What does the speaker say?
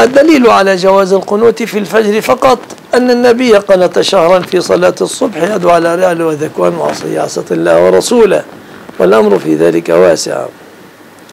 الدليل على جواز القنوت في الفجر فقط أن النبي قنت شهرا في صلاة الصبح يدعو على رعل وذكوان وعصي عصة الله ورسوله، والأمر في ذلك واسع.